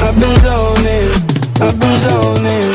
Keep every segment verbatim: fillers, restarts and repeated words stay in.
I've been zoning, I've been zoning.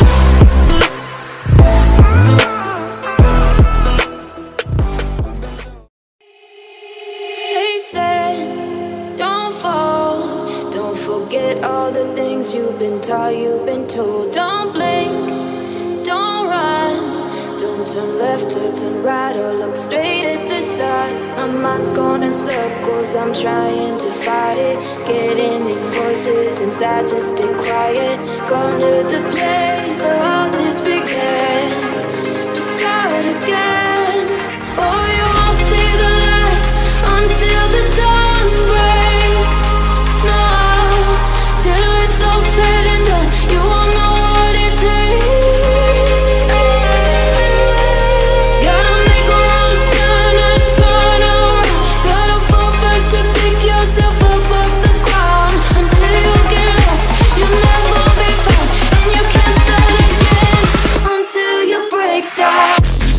They said, don't fall, don't forget all the things you've been taught, you've been told. Don't blink, don't run, don't turn left or turn right or look straight at the sun. My mind's going in circles, I'm trying to fight it. Getting these voices inside to stay quiet. Going to the place where all this began. Just start again. Oh, you won't see the light until the dawn breaks. No, till it's all said and done, you won't know what it takes. Gotta make a wrong turn and turn around. Gotta fall fast to pick yourself up off the ground. Until you get lost, you'll never be found. And you can't start again until you break down.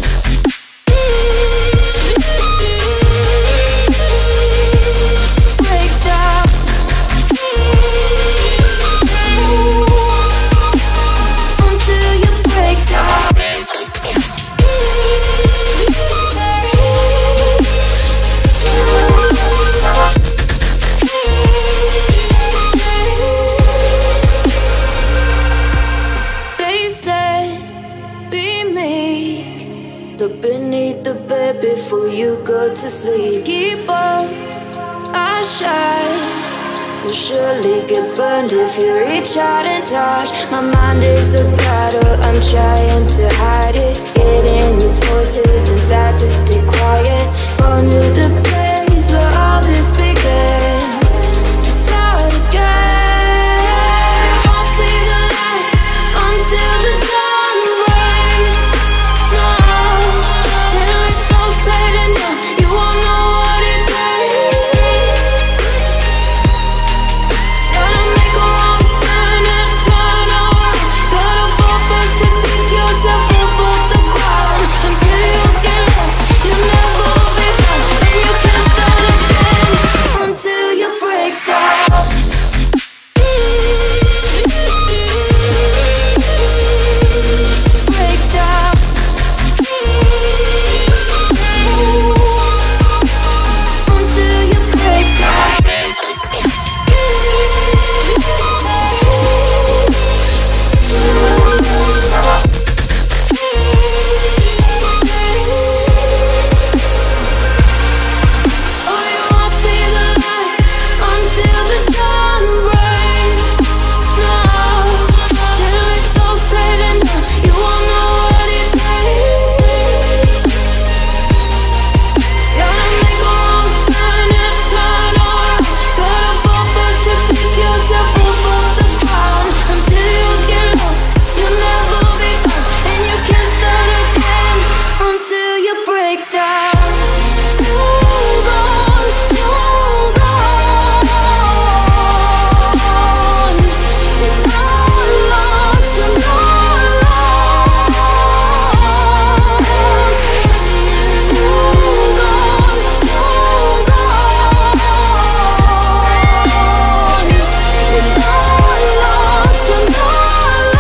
Look beneath the bed before you go to sleep. Keep on, I shine. You'll surely get burned if you reach out and touch. My mind is a battle, I'm trying to hide it. Getting these voices inside to stay quiet. On to the place where all this began. Just start again. You won't see the light until the dawn breaks. No, till it's all said and done, you won't know what it takes. Gotta make a wrong turn and turn around. Gotta fall fast to pick yourself up off the ground. Until you get lost, you'll never be found. And you can't start again until you break down. Break down. Until you break down. Oh, you won't see the light until the dawn breaks. No, till it's all said and done, you won't know what it takes. Gotta make a wrong turn and turn around. Gotta fall fast to pick yourself up off the ground. Until you get lost, you'll never be found. And you can't start again until you break down. Hold on, hold on. You're not lost, you're not lost. Hold on, hold on. You're not lost, you're not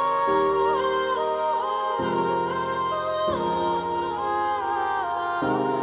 lost.